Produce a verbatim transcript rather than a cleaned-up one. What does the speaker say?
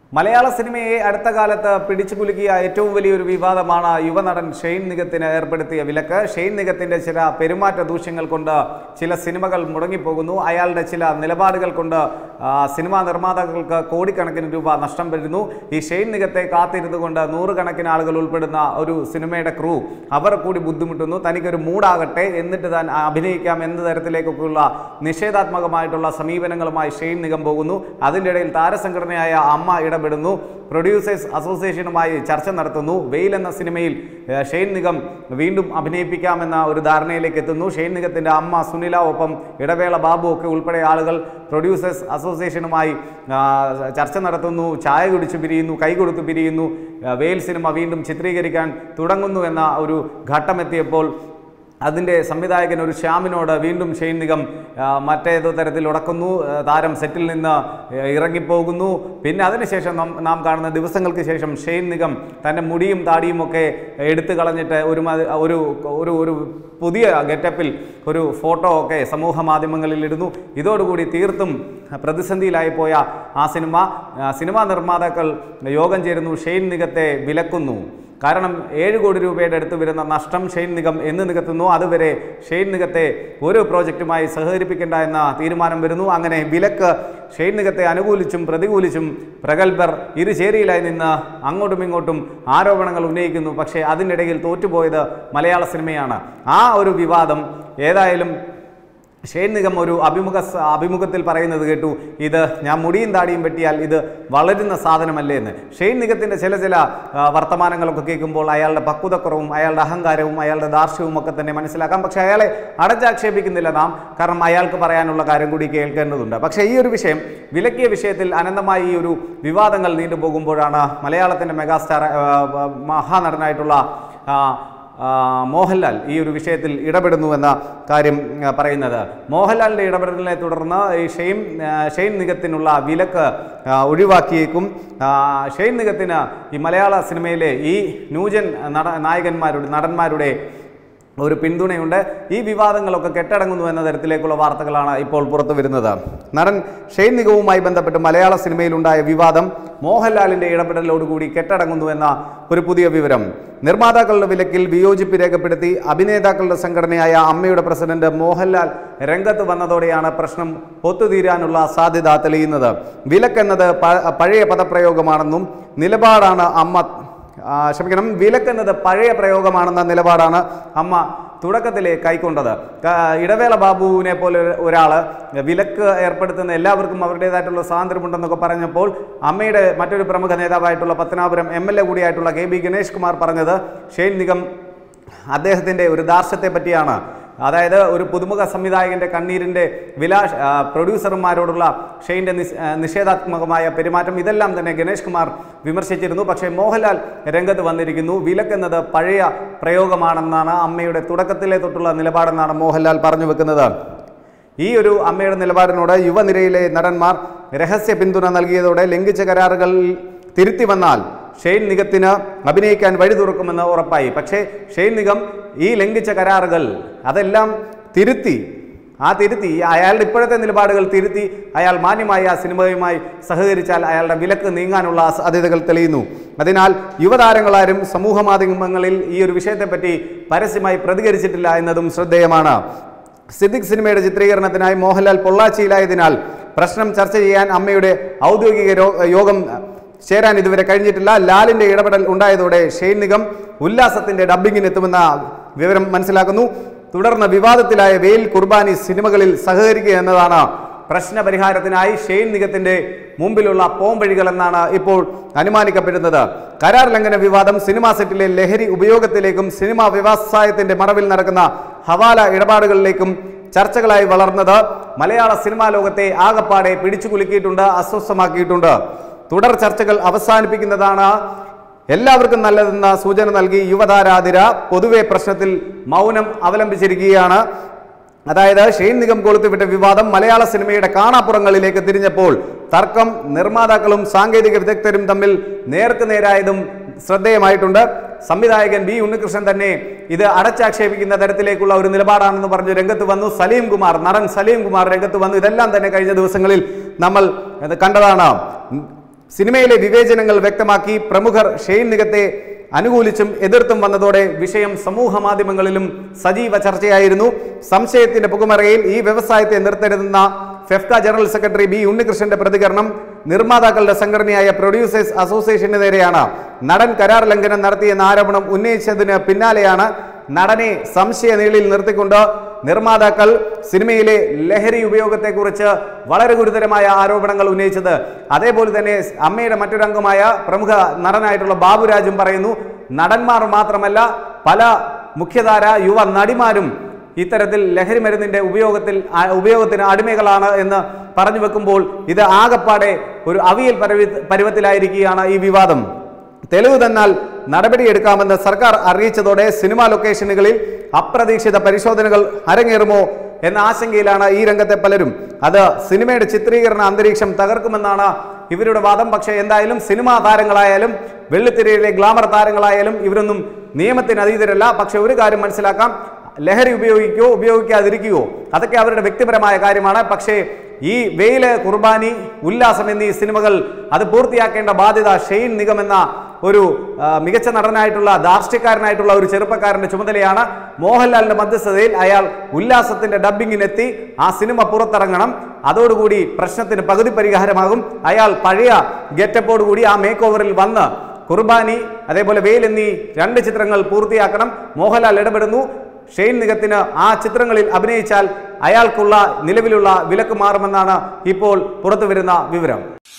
മലയാള സിനിമയെ അടുത്ത കാലത്ത് പിടിച്ചു കുലുക്കിയ ഏറ്റവും വലിയൊരു വിവാദമാണ് യുവനടൻ ഷെയ്ൻ നിഗത്തിന് ഏർപ്പെടുത്തിയ വിലക്ക്. ഷെയ്ൻ നിഗത്തിന്റെ ചില പെരുമാറ്റ ദൂഷ്യങ്ങൾ കൊണ്ട് ചില സിനിമകൾ മുടങ്ങിപ്പോകുന്നു. അയാളുടെ ചില നിലപാടുകൾ കൊണ്ട് സിനിമാ നിർമ്മാതാക്കൾക്ക് കോടിക്കണക്കിന് രൂപ നഷ്ടം വരുന്നു. ഈ ഷെയ്ൻ നിഗത്തെ കാത്തിരുന്നുകൊണ്ട് നൂറുകണക്കിന് ആളുകൾ ഉൾപ്പെടുന്ന ഒരു സിനിമയുടെ ക്രൂ അവർ കൂടി ബുദ്ധിമുട്ടുന്നു. തനിക്കൊരു മൂടാകട്ടെ, എന്നിട്ട് താൻ അഭിനയിക്കാം എന്ന തരത്തിലേക്കൊക്കെയുള്ള നിഷേധാത്മകമായിട്ടുള്ള സമീപനങ്ങളുമായി ഷെയ്ൻ നിഗം പോകുന്നു. അതിൻ്റെ ഇടയിൽ താരസംഘടനയായ അമ്മ ഇടപെടുന്നു. പ്രൊഡ്യൂസേഴ്സ് അസോസിയേഷനുമായി ചർച്ച നടത്തുന്നു. വെയിൽ എന്ന സിനിമയിൽ ഷെയ്ൻ നിഗം വീണ്ടും അഭിനയിപ്പിക്കാമെന്ന ഒരു ധാരണയിലേക്ക് എത്തുന്നു. ഷെയ്ൻ നിഗത്തിൻ്റെ അമ്മ സുനില, ഒപ്പം ഇടവേള ബാബു ഒക്കെ ഉൾപ്പെടെ ആളുകൾ പ്രൊഡ്യൂസേഴ്സ് അസോസിയേഷനുമായി ചർച്ച നടത്തുന്നു. ചായ കുടിച്ച് പിരിയുന്നു, കൈ കൊടുത്ത് പിരിയുന്നു. വെയിൽ സിനിമ വീണ്ടും ചിത്രീകരിക്കാൻ തുടങ്ങുന്നു എന്ന ഒരു ഘട്ടമെത്തിയപ്പോൾ അതിൻ്റെ സംവിധായകൻ ഒരു ശ്യാമിനോട് വീണ്ടും ഷെയ്ൻ നിഗം മറ്റേതോ തരത്തിൽ ഉടക്കുന്നു. താരം സെറ്റിൽ നിന്ന് ഇറങ്ങിപ്പോകുന്നു. പിന്നെ അതിനുശേഷം നാം കാണുന്ന ദിവസങ്ങൾക്ക് ശേഷം ഷെയ്ൻ നിഗം തൻ്റെ മുടിയും താടിയും ഒക്കെ എടുത്തു കളഞ്ഞിട്ട് ഒരു ഒരു ഒരു ഒരു പുതിയ ഗെറ്റപ്പിൽ ഒരു ഫോട്ടോ ഒക്കെ സമൂഹ മാധ്യമങ്ങളിൽ ഇടുന്നു. ഇതോടുകൂടി തീർത്തും പ്രതിസന്ധിയിലായി പോയ ആ സിനിമ സിനിമാ നിർമ്മാതാക്കൾ യോഗം ചേരുന്നു. ഷെയ്ൻ നിഗത്തെ വിലക്കുന്നു. കാരണം ഏഴ് കോടി രൂപയുടെ അടുത്ത് വരുന്ന നഷ്ടം ഷെയ്ൻ നിഗം എന്ന് നികത്തുന്നു. അതുവരെ ഷെയ്ൻ നിഗത്തെ ഒരു പ്രോജക്റ്റുമായി സഹകരിപ്പിക്കേണ്ട എന്ന തീരുമാനം വരുന്നു. അങ്ങനെ വിലക്ക് ഷെയ്ൻ നിഗത്തെ അനുകൂലിച്ചും പ്രതികൂലിച്ചും പ്രഗത്ഭർ ഇരുചേരിയിലായി നിന്ന് അങ്ങോട്ടും ഇങ്ങോട്ടും ആരോപണങ്ങൾ ഉന്നയിക്കുന്നു. പക്ഷേ അതിനിടയിൽ തോറ്റുപോയത് മലയാള സിനിമയാണ്. ആ ഒരു വിവാദം ഏതായാലും ഷെയ്ൻ നിഗം ഒരു അഭിമുഖ അഭിമുഖത്തിൽ പറയുന്നത് കേട്ടു, ഇത് ഞാൻ മുടിയും താടിയും വെട്ടിയാൽ ഇത് വളരുന്ന സാധനമല്ലേ എന്ന്. ഷെയ്ൻ നിഗത്തിൻ്റെ ചില ചില വർത്തമാനങ്ങളൊക്കെ കേൾക്കുമ്പോൾ അയാളുടെ പക്വതക്കുറവും അയാളുടെ അഹങ്കാരവും അയാളുടെ ദാർഷ്ട്യവും ഒക്കെ തന്നെ മനസ്സിലാക്കാം. പക്ഷേ അയാളെ അടച്ചാക്ഷേപിക്കുന്നില്ല നാം, കാരണം അയാൾക്ക് പറയാനുള്ള കാര്യം കൂടി കേൾക്കേണ്ടതുണ്ട്. പക്ഷേ ഈ ഒരു വിഷയം, വിലക്കിയ വിഷയത്തിൽ അനന്തമായി ഈ ഒരു വിവാദങ്ങൾ നീണ്ടുപോകുമ്പോഴാണ് മലയാളത്തിൻ്റെ മെഗാസ്റ്റാർ മഹാനടനായിട്ടുള്ള മോഹൻലാൽ ഈ ഒരു വിഷയത്തിൽ ഇടപെടുന്നു എന്ന കാര്യം പറയുന്നത്. മോഹൻലാലിൻ്റെ ഇടപെടലിനെ തുടർന്ന് ഈ ഷെയ്ൻ ഷെയ്ൻ നിഗത്തിനുള്ള വിലക്ക് ഒഴിവാക്കിയേക്കും. ഷെയ്ൻ നിഗത്തിന് ഈ മലയാള സിനിമയിലെ ഈ ന്യൂജൻ നട നായകന്മാരുടെ നടന്മാരുടെ ഒരു പിന്തുണയുണ്ട്. ഈ വിവാദങ്ങളൊക്കെ കെട്ടടങ്ങുന്നു എന്ന തരത്തിലേക്കുള്ള വാർത്തകളാണ് ഇപ്പോൾ പുറത്തു വരുന്നത്. നടൻ ഷെയ്ൻ നിഗവുമായി ബന്ധപ്പെട്ട് മലയാള സിനിമയിലുണ്ടായ വിവാദം മോഹൻലാലിൻ്റെ ഇടപെടലോടുകൂടി കെട്ടടങ്ങുന്നു എന്ന ഒരു പുതിയ വിവരം. നിർമ്മാതാക്കളുടെ വിലക്കിൽ വിയോജിപ്പ് രേഖപ്പെടുത്തി അഭിനേതാക്കളുടെ സംഘടനയായ അമ്മയുടെ പ്രസിഡന്റ് മോഹൻലാൽ രംഗത്ത് വന്നതോടെയാണ് പ്രശ്നം ഒത്തുതീരാനുള്ള സാധ്യത തെളിയുന്നത്. വിലക്കെന്നത് പഴയ പദപ്രയോഗമാണെന്നും നിലപാടാണ് അമ്മ ക്ഷമിക്കണം വിലക്കെന്നത് പഴയ പ്രയോഗമാണെന്ന നിലപാടാണ് അമ്മ തുടക്കത്തിലെ കൈക്കൊണ്ടത്. ഇടവേള ബാബുവിനെ പോലെ ഒരാൾ വിലക്ക് ഏർപ്പെടുത്തുന്ന എല്ലാവർക്കും അവരുടേതായിട്ടുള്ള സ്വാതന്ത്ര്യമുണ്ടെന്നൊക്കെ പറഞ്ഞപ്പോൾ അമ്മയുടെ മറ്റൊരു പ്രമുഖ നേതാവായിട്ടുള്ള പത്തനാപുരം എം എൽ എ കൂടിയായിട്ടുള്ള കെ ബി ഗണേഷ് കുമാർ പറഞ്ഞത് ഷെയ്ൻ നിഗം അദ്ദേഹത്തിൻ്റെ ഒരു ദാർഷ്ട്യത്തെ പറ്റിയാണ്. അതായത് ഒരു പുതുമുഖ സംവിധായകൻ്റെ കണ്ണീരിൻ്റെ വിലാ പ്രൊഡ്യൂസർമാരോടുള്ള ഷെയ്ൻ്റെ നിഷേധാത്മകമായ പെരുമാറ്റം, ഇതെല്ലാം തന്നെ ഗണേഷ് കുമാർ വിമർശിച്ചിരുന്നു. പക്ഷേ മോഹൻലാൽ രംഗത്ത് വന്നിരിക്കുന്നു. വിലക്കെന്നത് പഴയ പ്രയോഗമാണെന്നാണ് അമ്മയുടെ തുടക്കത്തിലെ തൊട്ടുള്ള നിലപാടെന്നാണ് മോഹൻലാൽ പറഞ്ഞു വെക്കുന്നത്. ഈ ഒരു അമ്മയുടെ നിലപാടിനോട് യുവനിരയിലെ നടന്മാർ രഹസ്യ പിന്തുണ നൽകിയതോടെ ലംഘിച്ച കരാറുകൾ തിരുത്തി വന്നാൽ ഷെയ്ൻ നിഗത്തിന് അഭിനയിക്കാൻ വഴി തുറക്കുമെന്ന് ഉറപ്പായി. പക്ഷേ ഷെയ്ൻ നിഗം ഈ ലംഘിച്ച കരാറുകൾ അതെല്ലാം തിരുത്തി ആ തിരുത്തി അയാളുടെ ഇപ്പോഴത്തെ നിലപാടുകൾ തിരുത്തി അയാൾ മാന്യമായി ആ സിനിമയുമായി സഹകരിച്ചാൽ അയാളുടെ വിലക്ക് നീങ്ങാനുള്ള സാധ്യതകൾ തെളിയുന്നു. അതിനാൽ യുവതാരങ്ങളാരും സമൂഹ മാധ്യമങ്ങളിൽ ഈ ഒരു വിഷയത്തെപ്പറ്റി പരസ്യമായി പ്രതികരിച്ചിട്ടില്ല എന്നതും ശ്രദ്ധേയമാണ്. സിദ്ദിഖ് സിനിമയുടെ ചിത്രീകരണത്തിനായി മോഹൻലാൽ പൊള്ളാച്ചിയിലായതിനാൽ പ്രശ്നം ചർച്ച ചെയ്യാൻ അമ്മയുടെ ഔദ്യോഗിക യോഗം ചേരാൻ ഇതുവരെ കഴിഞ്ഞിട്ടില്ല. ലാലിൻ്റെ ഇടപെടൽ ഉണ്ടായതോടെ ഷെയ്ൻ നിഗം ഉല്ലാസത്തിൻ്റെ ഡബ്ബിങ്ങിന് എത്തുമെന്ന വിവരം മനസ്സിലാക്കുന്നു. തുടർന്ന് വിവാദത്തിലായ വെയിൽ, കുർബാനി സിനിമകളിൽ സഹകരിക്കുക എന്നതാണ് പ്രശ്നപരിഹാരത്തിനായി ഷെയ്ൻ നിഗത്തിൻ്റെ മുമ്പിലുള്ള പോംവഴികളെന്നാണ് ഇപ്പോൾ അനുമാനിക്കപ്പെടുന്നത്. കരാർ ലംഘന വിവാദം സിനിമാ സെറ്റിലെ ലഹരി ഉപയോഗത്തിലേക്കും സിനിമാ വ്യവസായത്തിൻ്റെ മറവിൽ നടക്കുന്ന ഹവാല ഇടപാടുകളിലേക്കും ചർച്ചകളായി വളർന്നത് മലയാള സിനിമാ ലോകത്തെ ആകപ്പാടെ പിടിച്ചു കുലുക്കിയിട്ടുണ്ട്, അസ്വസ്ഥമാക്കിയിട്ടുണ്ട്. തുടർ ചർച്ചകൾ അവസാനിപ്പിക്കുന്നതാണ് എല്ലാവർക്കും നല്ലതെന്ന സൂചന നൽകി യുവതാരാതിര പൊതുവെ പ്രശ്നത്തിൽ മൗനം അവലംബിച്ചിരിക്കുകയാണ്. അതായത് ഷെയ്ൻ നിഗം കൊളുത്തിവിട്ട വിവാദം മലയാള സിനിമയുടെ കാണാപ്പുറങ്ങളിലേക്ക് തിരിഞ്ഞപ്പോൾ തർക്കം നിർമ്മാതാക്കളും സാങ്കേതിക വിദഗ്ധരും തമ്മിൽ നേർക്ക് നേരായതും ശ്രദ്ധേയമായിട്ടുണ്ട്. സംവിധായകൻ ബി ഉണ്ണികൃഷ്ണൻ തന്നെ ഇത് അടച്ചാക്ഷേപിക്കുന്ന തരത്തിലേക്കുള്ള ഒരു നിലപാടാണെന്ന് പറഞ്ഞു രംഗത്ത് വന്നു. സലീം കുമാർ നടൻ സലീം കുമാർ രംഗത്ത് വന്നു. ഇതെല്ലാം തന്നെ കഴിഞ്ഞ ദിവസങ്ങളിൽ നമ്മൾ കണ്ടതാണ്. സിനിമയിലെ വിവേചനങ്ങൾ വ്യക്തമാക്കി പ്രമുഖർ ഷെയ്ൻ നിഗത്തെ അനുകൂലിച്ചും എതിർത്തും വന്നതോടെ വിഷയം സമൂഹ മാധ്യമങ്ങളിലും സജീവ ചർച്ചയായിരുന്നു. സംശയത്തിന്റെ പുകമറയിൽ ഈ വ്യവസായത്തെ നിർത്തരുതെന്ന ഫെഫ്ക ജനറൽ സെക്രട്ടറി ബി ഉണ്ണികൃഷ്ണന്റെ പ്രതികരണം നിർമ്മാതാക്കളുടെ സംഘടനയായ പ്രൊഡ്യൂസേഴ്സ് അസോസിയേഷന് നേരെയാണ്. നടൻ കരാർ ലംഘനം നടത്തിയെന്ന ആരോപണം ഉന്നയിച്ചതിന് പിന്നാലെയാണ് നടനെ സംശയനീളിൽ നിർത്തിക്കൊണ്ട് നിർമ്മാതാക്കൾ സിനിമയിലെ ലഹരി ഉപയോഗത്തെക്കുറിച്ച് വളരെ ഗുരുതരമായ ആരോപണങ്ങൾ ഉന്നയിച്ചത്. അതേപോലെ തന്നെ അമ്മയുടെ മറ്റൊരംഗമായ പ്രമുഖ നടനായിട്ടുള്ള ബാബുരാജും പറയുന്നു, നടന്മാർ മാത്രമല്ല പല മുഖ്യധാര യുവ നടിമാരും ഇത്തരത്തിൽ ലഹരി മരുന്നിന്റെ ഉപയോഗത്തിൽ ഉപയോഗത്തിന് അടിമകളാണ് എന്ന് പറഞ്ഞു വെക്കുമ്പോൾ ഇത് ആകപ്പാടെ ഒരു അവിയൽ പരുവത്തിലായിരിക്കുകയാണ് ഈ വിവാദം. തെളിവ് തന്നാൽ നടപടിയെടുക്കാമെന്ന് സർക്കാർ അറിയിച്ചതോടെ സിനിമാ ലൊക്കേഷനുകളിൽ അപ്രതീക്ഷിത പരിശോധനകൾ അരങ്ങേറുമോ എന്ന ആശങ്കയിലാണ് ഈ രംഗത്തെ പലരും. അത് സിനിമയുടെ ചിത്രീകരണ അന്തരീക്ഷം തകർക്കുമെന്നാണ് ഇവരുടെ വാദം. പക്ഷേ എന്തായാലും സിനിമാ താരങ്ങളായാലും വെള്ളിത്തിരയിലെ ഗ്ലാമർ താരങ്ങളായാലും ഇവരൊന്നും നിയമത്തിന് അതീതരല്ല. പക്ഷെ ഒരു കാര്യം മനസ്സിലാക്കാം, ലഹരി ഉപയോഗിക്കുകയോ ഉപയോഗിക്കാതിരിക്കുകയോ അതൊക്കെ അവരുടെ വ്യക്തിപരമായ കാര്യമാണ്. പക്ഷേ ഈ വെയില്, കുർബാനി, ഉല്ലാസം എന്നീ സിനിമകൾ അത് പൂർത്തിയാക്കേണ്ട ബാധ്യത ഷെയ്ൻ നിഗം എന്ന ഒരു മികച്ച നടനായിട്ടുള്ള ധാർഷ്ട്യക്കാരനായിട്ടുള്ള ഒരു ചെറുപ്പക്കാരന്റെ ചുമതലയാണ്. മോഹൻലാലിന്റെ മധ്യസ്ഥതയിൽ അയാൾ ഉല്ലാസത്തിന്റെ ഡബ്ബിങ്ങിനെത്തി ആ സിനിമ പുറത്തിറങ്ങണം. അതോടുകൂടി പ്രശ്നത്തിന് പകുതി പരിഹാരമാകും. അയാൾ പഴയ ഗെറ്റപ്പോടുകൂടി ആ മേക്ക് ഓവറിൽ വന്ന് കുർബാനി അതേപോലെ വെയിൽ എന്നീ രണ്ട് ചിത്രങ്ങൾ പൂർത്തിയാക്കണം. മോഹൻലാൽ ഇടപെടുന്നു. ഷെയ്ൻ നിഗത്തിന് ആ ചിത്രങ്ങളിൽ അഭിനയിച്ചാൽ അയാൾക്കുള്ള നിലവിലുള്ള വിലക്ക് മാറുമെന്നാണ് ഇപ്പോൾ പുറത്തുവരുന്ന വിവരം.